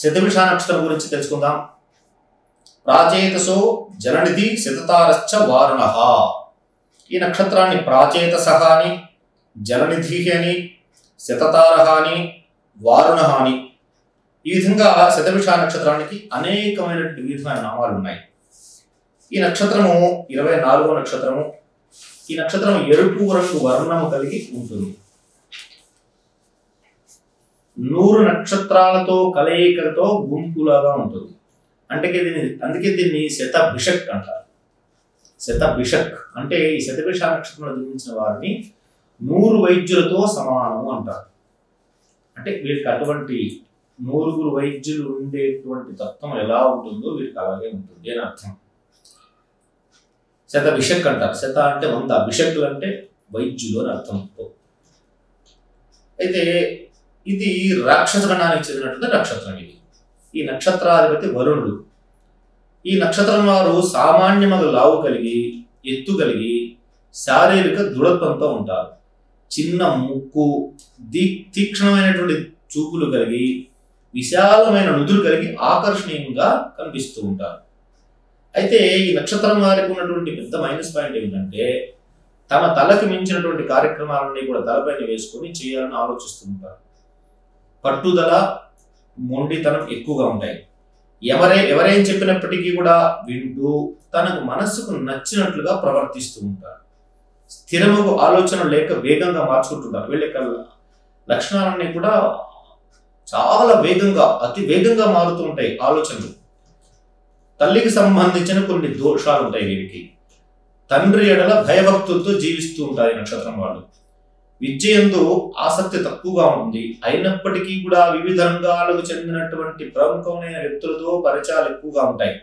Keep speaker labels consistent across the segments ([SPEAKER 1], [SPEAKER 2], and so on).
[SPEAKER 1] శతభిష నక్షత్రం గురించి తెలుసుకుందాం. ప్రాచేతసో జననిధి శతతారశ్చ వారుణః. ఈ నక్షత్రాన్ని ప్రాచేతసః అని, జననిధి అని, శతతారః అని, వారుణః అని ఈ విధంగా శతభిష నక్షత్రానికి అనేకమైన వివిధమైన నామాలు ఉన్నాయి. ఈ నక్షత్రము 24వ నక్షత్రము. ఈ నక్షత్రం ఎరుపు రంగు వర్ణము కలిగి ఉంటుంది. 100 నక్షత్రాలతో కలయికలతో గుంపులాగా ఉంటుంది. అందుకే దీన్ని శతభిషక్ అంటారు. శతభిషక్ అంటే ఈ శతభిష నక్షత్రంలో జన్మించిన వారిని 100 వైద్యులతో సమానము అంటారు. అంటే వీరికి అటువంటి 100 వైద్యులు ఉండేటువంటి తత్వం ఎలా ఉంటుందో వీరికి అలాగే ఉంటుంది అని అర్థం. శతభిషక్ అంటారు. శత అంటే 100, భిషక్కులు అంటే వైద్యులు అని అర్థం. అయితే ఇది రాక్షస గణానికి చెందినటువంటి నక్షత్రం. ఈ నక్షత్రాధిపతి వరుణుడు. ఈ నక్షత్రం వారు సామాన్యమగు లావు కలిగి, ఎత్తు కలిగి, శారీరక దృఢత్వంతో ఉంటారు. చిన్న ముక్కు, తీక్షణమైనటువంటి చూపులు కలిగి, విశాలమైన నుదురు కలిగి ఆకర్షణీయంగా కనిపిస్తూ ఉంటారు. అయితే ఈ నక్షత్రం వారికి ఉన్నటువంటి పెద్ద మైనస్ పాయింట్ ఏమిటంటే తమ తలకు మించినటువంటి కార్యక్రమాలన్నీ కూడా తలపైన వేసుకొని చేయాలని ఆలోచిస్తూ ఉంటారు. పట్టుదల, మొండితనం ఎక్కువగా ఉంటాయి. ఎవరేం చెప్పినప్పటికీ కూడా వింటూ తనకు మనస్సుకు నచ్చినట్లుగా ప్రవర్తిస్తూ ఉంటారు. స్థిరముకు ఆలోచన లేక వేగంగా మార్చుకుంటుంటారు. వీళ్ళ యొక్క లక్షణాలన్నీ కూడా చాలా వేగంగా, అతి వేగంగా మారుతూ ఉంటాయి ఆలోచనలు. తల్లికి సంబంధించిన కొన్ని దోషాలు ఉంటాయి వీరికి. తండ్రి ఎడల భయభక్తులతో జీవిస్తూ ఉంటారు ఈ నక్షత్రం వాళ్ళు. విద్య యందు ఆసక్తి తక్కువగా ఉంది. అయినప్పటికీ కూడా వివిధ రంగాలకు చెందినటువంటి ప్రముఖమైన వ్యక్తులతో పరిచయాలు ఎక్కువగా ఉంటాయి.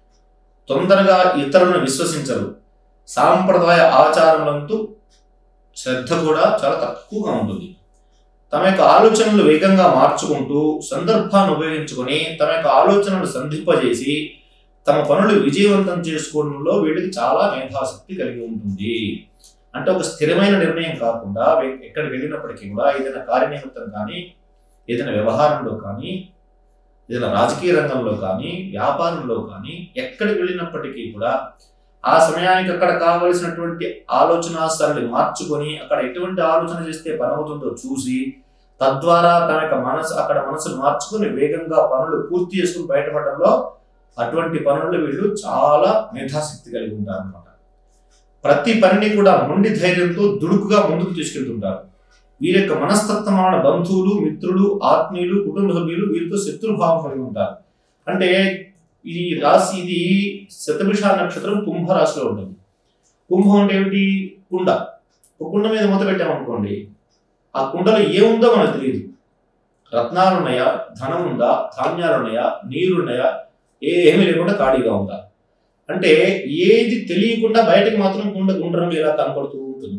[SPEAKER 1] తొందరగా ఇతరులను విశ్వసించరు. సాంప్రదాయ ఆచారములందు శ్రద్ధ కూడా చాలా తక్కువగా ఉంటుంది. తమ యొక్క ఆలోచనలు వేగంగా మార్చుకుంటూ సందర్భాన్ని ఉపయోగించుకొని తమ యొక్క ఆలోచనలు సంధింపజేసి తమ పనులు విజయవంతం చేసుకోవడంలో వీళ్ళకి చాలా మేధాశక్తి కలిగి ఉంటుంది. అంటే ఒక స్థిరమైన నిర్ణయం కాకుండా ఎక్కడికి వెళ్ళినప్పటికీ కూడా ఏదైనా కార్యనిమిత్తం కానీ, ఏదైనా వ్యవహారంలో కానీ, ఏదైనా రాజకీయ రంగంలో కానీ, వ్యాపారంలో కానీ ఎక్కడికి వెళ్ళినప్పటికీ కూడా ఆ సమయానికి అక్కడ కావలసినటువంటి ఆలోచన సరళి మార్చుకొని అక్కడ ఎటువంటి ఆలోచన చేస్తే పని అవుతుందో చూసి తద్వారా తన యొక్క మనసును మార్చుకొని వేగంగా పనులు పూర్తి చేసుకుని బయటపడడంలో అటువంటి పనుల్లో వీళ్ళు చాలా మేధాశక్తి కలిగి ఉంటారు అన్నమాట. ప్రతి పనిని కూడా మొండి ధైర్యంతో దుడుకుగా ముందుకు తీసుకెళ్తుంటారు. వీరి యొక్క మనస్తత్వమైన బంధువులు, మిత్రులు, ఆత్మీయులు, కుటుంబ సభ్యులు వీరితో శత్రుభావం కలిగి ఉంటారు. అంటే ఈ రాశి, ఇది శతభిష నక్షత్రం కుంభరాశిలో ఉంటుంది. కుంభం అంటే ఏమిటి? కుండ. ఒక కుండ మీద మూత పెట్టామనుకోండి, ఆ కుండలో ఏముందో మనకు తెలియదు. రత్నాలు ఉన్నాయా, ధనం ఉందా, ధాన్యాలు ఉన్నాయా, నీరున్నాయా, ఏమీ లేకుండా ఖాళీగా ఉందా అంటే ఏది తెలియకుండా బయటకు మాత్రం కుండ గుండ్రం ఇలా కనపడుతూ ఉంటుంది.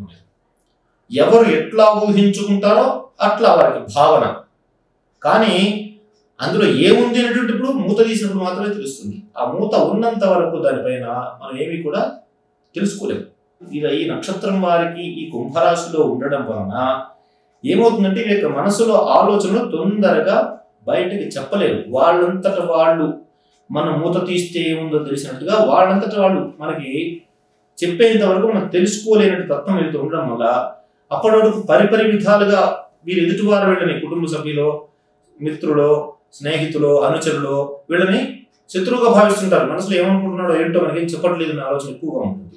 [SPEAKER 1] ఎవరు ఎట్లా ఊహించుకుంటారో అట్లా వారికి భావన. కానీ అందులో ఏముంది అనేటువంటిప్పుడు మూత తీసినప్పుడు మాత్రమే తెలుస్తుంది. ఆ మూత ఉన్నంత వరకు దానిపైన మనం ఏమీ కూడా తెలుసుకోలేము. ఇక ఈ నక్షత్రం వారికి ఈ కుంభరాశిలో ఉండడం వలన ఏమవుతుందంటే వీళ్ళ యొక్క మనసులో ఆలోచనలు తొందరగా బయటకి చెప్పలేరు. వాళ్ళంతట వాళ్ళు మనం మూత తీస్తే ఏముందో తెలిసినట్టుగా వాళ్ళంతటా వాళ్ళు మనకి చెప్పేంత వరకు మనం తెలుసుకోలేనట్టు తత్వం వీళ్ళతో ఉండడం వల్ల అప్పటి వరకు పరిపరి విధాలుగా వీరు ఎదుటివారు వీళ్ళని కుటుంబ సభ్యులో, మిత్రులో, స్నేహితులో, అనుచరులో వీళ్ళని శత్రువుగా భావిస్తుంటారు. మనసులో ఏమనుకుంటున్నాడో ఏంటో మనకేం చెప్పట్లేదు అనే ఆలోచన ఎక్కువగా ఉంటుంది.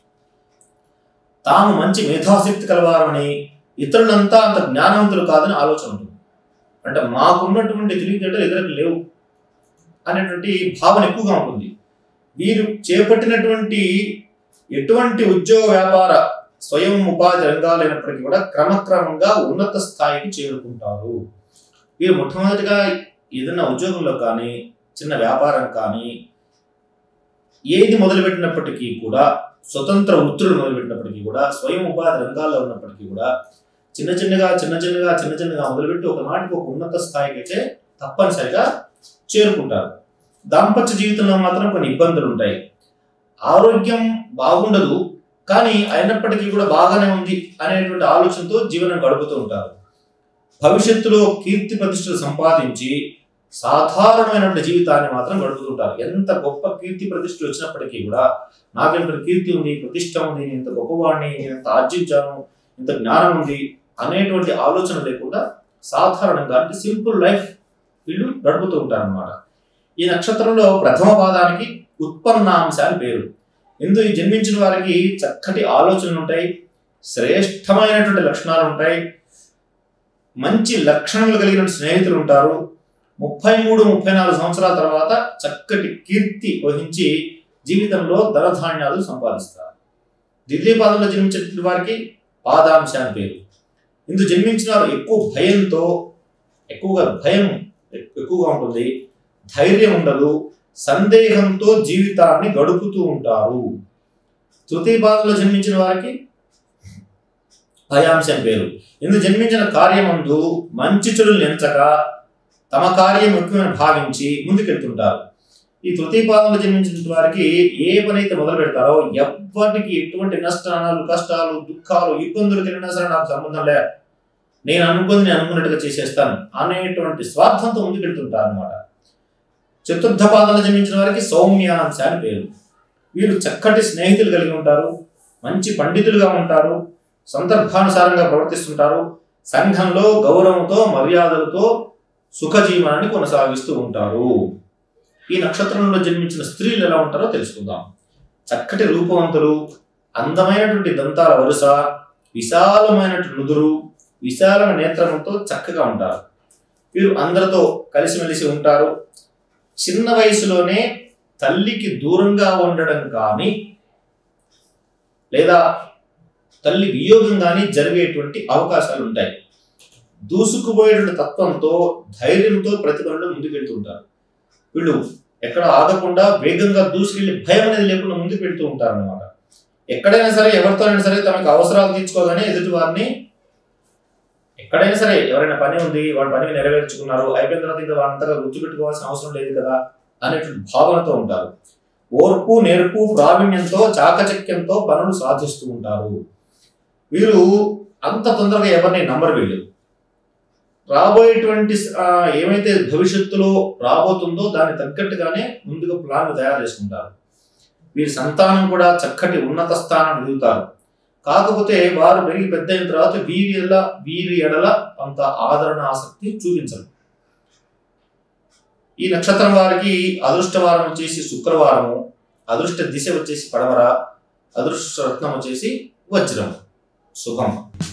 [SPEAKER 1] తాము మంచి మేధాశక్తి కలవారని, ఇతరులంతా అంత జ్ఞానవంతులు కాదని ఆలోచన ఉంటుంది. అంటే మాకున్నటువంటి తెలివితేటలు ఇతరులకు లేవు అనేటువంటి భావన ఎక్కువగా ఉంటుంది. వీరు చేపట్టినటువంటి ఎటువంటి ఉద్యోగ, వ్యాపార, స్వయం ఉపాధి రంగాలైనప్పటికీ కూడా క్రమక్రమంగా ఉన్నత స్థాయికి చేరుకుంటారు. వీరు మొట్టమొదటిగా ఏదైనా ఉద్యోగంలో కానీ, చిన్న వ్యాపారం కానీ ఏది మొదలుపెట్టినప్పటికీ కూడా, స్వతంత్ర వృత్తులు మొదలుపెట్టినప్పటికీ కూడా, స్వయం ఉపాధి రంగాల్లో ఉన్నప్పటికీ కూడా చిన్న చిన్నగా మొదలుపెట్టి ఒకనాటికి ఒక ఉన్నత స్థాయికి అయితే తప్పనిసరిగా చేరుకుంటారు. దాంపత్య జీవితంలో మాత్రం కొన్ని ఇబ్బందులు ఉంటాయి. ఆరోగ్యం బాగుండదు, కానీ అయినప్పటికీ కూడా బాగానే ఉంది అనేటువంటి ఆలోచనతో జీవనం గడుపుతూ ఉంటారు. భవిష్యత్తులో కీర్తి ప్రతిష్టలు సంపాదించి సాధారణమైనటువంటి జీవితాన్ని మాత్రం గడుపుతుంటారు. ఎంత గొప్ప కీర్తి ప్రతిష్టలు వచ్చినప్పటికీ కూడా నాకెంత కీర్తి ఉంది, ప్రతిష్ట ఉంది, నేను ఇంత గొప్పవాడిని, నేను ఎంత ఆర్జించాను, ఇంత జ్ఞానం ఉంది అనేటువంటి ఆలోచన లేకుండా సాధారణంగా అంటే సింపుల్ లైఫ్ వీళ్ళు గడుపుతూ ఉంటారు అన్నమాట. ఈ నక్షత్రంలో ప్రథమ పాదానికి ఉత్పన్నాంశ అని పేరు. ఇందులో జన్మించిన వారికి చక్కటి ఆలోచనలు ఉంటాయి, శ్రేష్టమైనటువంటి లక్షణాలు ఉంటాయి, మంచి లక్షణములు కలిగిన స్నేహితులు ఉంటారు. 33-34 సంవత్సరాల తర్వాత చక్కటి కీర్తి వహించి జీవితంలో ధనధాన్యాలు సంపాదిస్తారు. ద్వితీయ పాదంలో జన్మించిన వారికి పాదాంశ అని పేరు. ఇందులో జన్మించిన వారు భయం ఎక్కువగా ఉంటుంది, ధైర్యం ఉండదు, సందేహంతో జీవితాన్ని గడుపుతూ ఉంటారు. తృతీయ పాదంలో జన్మించిన వారికి భయాంశ అని పేరు. ఇందులో జన్మించిన కార్యమందు మంచి చెడులు ఎంచక తమ కార్యం ముఖ్యమైన భావించి ముందుకెళ్తుంటారు. ఈ తృతీయ పాదంలో జన్మించిన వారికి ఏ పనైతే మొదలు పెడతారో ఎవ్వరికి ఎటువంటి నష్టాలు, కష్టాలు, దుఃఖాలు, ఇబ్బందులు కలిగినా సరే నాకు సంబంధం లే, నేను అనుకున్నట్టుగా చేసేస్తాను అనేటువంటి స్వార్థంతో ముందుకెళ్తుంటారు అన్నమాట. చతుర్థ పాదంలో జన్మించిన వారికి సౌమ్యాంశ అని పేరు. వీరు చక్కటి స్నేహితులు కలిగి ఉంటారు, మంచి పండితులుగా ఉంటారు, సందర్భానుసారంగా ప్రవర్తిస్తుంటారు, సంఘంలో గౌరవంతో మర్యాదలతో సుఖజీవనాన్ని కొనసాగిస్తూ ఉంటారు. ఈ నక్షత్రంలో జన్మించిన స్త్రీలు ఎలా ఉంటారో తెలుసుకుందాం. చక్కటి రూపవంతులు, అందమైనటువంటి దంతాల వరుస, విశాలమైనటువంటి నుదురు, విశాలమైన నేత్రంతో చక్కగా ఉంటారు. వీరు అందరితో కలిసిమెలిసి ఉంటారు. చిన్న వయసులోనే తల్లికి దూరంగా ఉండడం కానీ లేదా తల్లి వియోగం కానీ జరిగేటువంటి అవకాశాలు ఉంటాయి. దూసుకుపోయేటువంటి తత్వంతో, ధైర్యంతో ప్రతిభలో ముందుకెళ్తుంటారు. వీళ్ళు ఎక్కడ ఆగకుండా వేగంగా దూసుకెళ్లి భయం అనేది లేకుండా ముందుకు వెళ్తూ ఉంటారు అన్నమాట. ఎక్కడైనా సరే ఎవరితోనైనా సరే తమకు అవసరాలు తీర్చుకోగానే ఎదుటి వారిని ఎక్కడైనా సరే ఎవరైనా పని ఉంది, వాడి పని నెరవేర్చుకున్నారు, అయిపోయిన తర్వాత ఇంకా అంతగా గుర్తుపెట్టుకోవాల్సిన అవసరం లేదు కదా అనేటువంటి భావనతో ఉంటారు. ఓర్పు, నేర్పు, ప్రావీణ్యంతో, చాకచక్యంతో పనులు సాధిస్తూ ఉంటారు. వీరు అంత తొందరగా ఎవరిని నమ్మరు. వీళ్ళు రాబోయేటువంటి ఏమైతే భవిష్యత్తులో రాబోతుందో దానికి తగ్గట్టుగానే ముందుగా ప్లాన్ తయారు చేసుకుంటారు. వీరి సంతానం కూడా చక్కటి ఉన్నత స్థానాన్ని ఎదుగుతారు. కాకపోతే వారు పెరిగి పెద్ద అయిన తర్వాత వీరి ఎడల అంత ఆదరణ, ఆసక్తి చూపించరు. ఈ నక్షత్రం వారికి అదృష్టవారం వచ్చేసి శుక్రవారము, అదృష్ట దిశ వచ్చేసి పడమర, అదృష్ట రత్నం వచ్చేసి వజ్రం. శుభం.